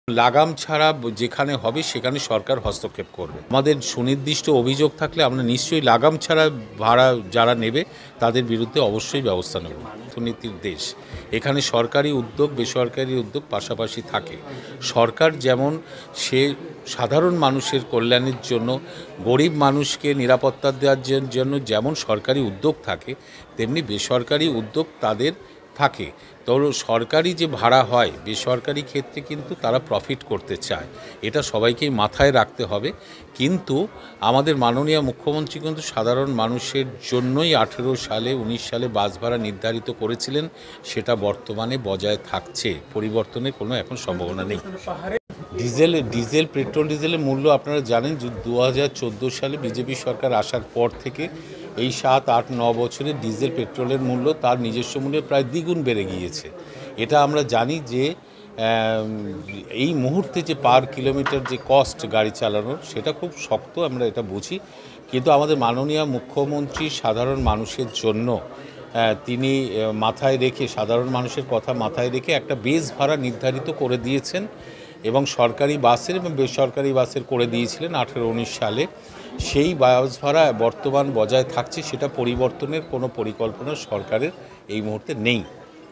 লাগাম ছাড়া যেখানে হবে সেখানে সরকার হস্তক্ষেপ করবে। আমাদের সুনির্দিষ্ট অভিযোগ থাকলে আমরা নিশ্চয়ই লাগাম ছাড়া ভাড়া যারা নেবে তাদের বিরুদ্ধে অবশ্যই ব্যবস্থা নেব। অর্থনীতির দেশ, এখানে সরকারি উদ্যোগ বেসরকারি উদ্যোগ পাশাপাশি থাকে। সরকার যেমন সে সাধারণ মানুষের কল্যাণের জন্য, গরিব মানুষকে নিরাপত্তা দেওয়ার জন্য যেমন সরকারি উদ্যোগ থাকে, তেমনি বেসরকারি উদ্যোগ তাদের থাকে। তো সরকারি যে ভাড়া হয় বেসরকারি ক্ষেত্রে কিন্তু তারা প্রফিট করতে চায়, এটা সবাইকেই মাথায় রাখতে হবে। কিন্তু আমাদের মাননীয় মুখ্যমন্ত্রী কিন্তু সাধারণ মানুষের জন্যই 18 সালে 19 সালে বাস ভাড়া নির্ধারিত করেছিলেন, সেটা বর্তমানে বজায় থাকছে, পরিবর্তনের কোনো এখন সম্ভাবনা নেই। ডিজেল পেট্রোল ডিজেলের মূল্য আপনারা জানেন যে 2014 সালে বিজেপি সরকার আসার পর থেকে এই 7, 8, 9 বছরে ডিজেল পেট্রোলের মূল্য তার নিজস্ব মূল্যে প্রায় দ্বিগুণ বেড়ে গিয়েছে। এটা আমরা জানি যে এই মুহূর্তে যে পার কিলোমিটার যে কস্ট গাড়ি চালানোর, সেটা খুব শক্ত, আমরা এটা বুঝি। কিন্তু আমাদের মাননীয় মুখ্যমন্ত্রী সাধারণ মানুষের জন্য তিনি মাথায় রেখে, সাধারণ মানুষের কথা মাথায় রেখে একটা বেস ভাড়া নির্ধারিত করে দিয়েছেন এবং সরকারি বাসের এবং বেসরকারি বাসের করে দিয়েছিলেন 18-19 সালে। সেই বাস ভাড়া বর্তমান বজায় থাকছে, সেটা পরিবর্তনের কোনো পরিকল্পনা সরকারের এই মুহূর্তে নেই।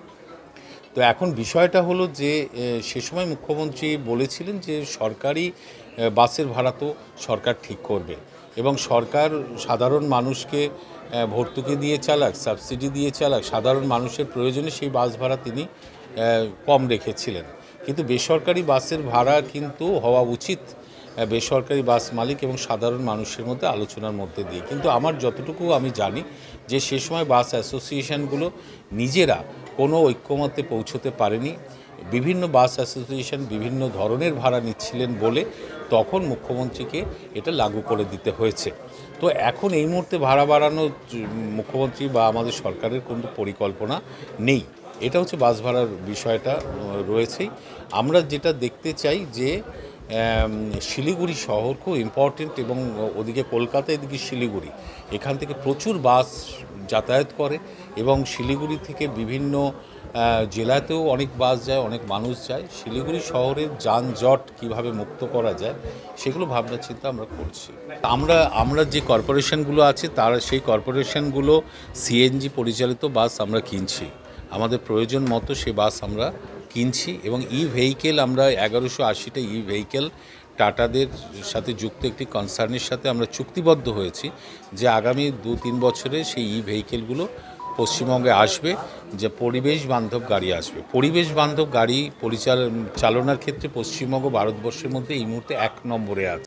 তো এখন বিষয়টা হলো যে সে সময় মুখ্যমন্ত্রী বলেছিলেন যে সরকারি বাসের ভাড়া তো সরকার ঠিক করবে এবং সরকার সাধারণ মানুষকে ভর্তুকি দিয়ে চালাক, সাবসিডি দিয়ে চালাক, সাধারণ মানুষের প্রয়োজনে সেই বাস ভাড়া তিনি কম রেখেছিলেন। কিন্তু বেসরকারি বাসের ভাড়া কিন্তু হওয়া উচিত বেসরকারি বাস মালিক এবং সাধারণ মানুষের মধ্যে আলোচনার মধ্যে দিয়ে। কিন্তু আমার যতটুকু আমি জানি যে সে সময় বাস অ্যাসোসিয়েশনগুলো নিজেরা কোনো ঐক্যমত্যে পৌঁছতে পারেনি। বিভিন্ন বাস অ্যাসোসিয়েশন বিভিন্ন ধরনের ভাড়া নিচ্ছিলেন বলে তখন মুখ্যমন্ত্রীকে এটা লাগু করে দিতে হয়েছে। তো এখন এই মুহূর্তে ভাড়া বাড়ানোর মুখ্যমন্ত্রী বা আমাদের সরকারের কোনো পরিকল্পনা নেই। এটা হচ্ছে বাস ভাড়ার বিষয়টা রয়েছেই। আমরা যেটা দেখতে চাই যে শিলিগুড়ি শহর খুব ইম্পর্টেন্ট এবং ওদিকে কলকাতা, এদিকে শিলিগুড়ি, এখান থেকে প্রচুর বাস যাতায়াত করে এবং শিলিগুড়ি থেকে বিভিন্ন জেলাতেও অনেক বাস যায়, অনেক মানুষ যায়। শিলিগুড়ি শহরের যানজট কিভাবে মুক্ত করা যায় সেগুলো ভাবনা চিন্তা আমরা করছি। আমরা যে কর্পোরেশনগুলো আছে তারা সেই কর্পোরেশনগুলো সিএনজি পরিচালিত বাস আমরা কিনছি, আমাদের প্রয়োজন মতো সে বাস আমরা কিনছি এবং ভেহিকেল আমরা 1180টা ভেহিকেল টাটাদের সাথে যুক্ত একটি কনসার্নের সাথে আমরা চুক্তিবদ্ধ হয়েছি যে আগামী 2-3 বছরে সেই ভেহিকেলগুলো পশ্চিমবঙ্গে আসবে, যে পরিবেশ বান্ধব গাড়ি আসবে। পরিবেশ বান্ধব গাড়ি চালনার ক্ষেত্রে পশ্চিমবঙ্গ ভারতবর্ষের মধ্যে এই মুহূর্তে 1 নম্বরে আছে।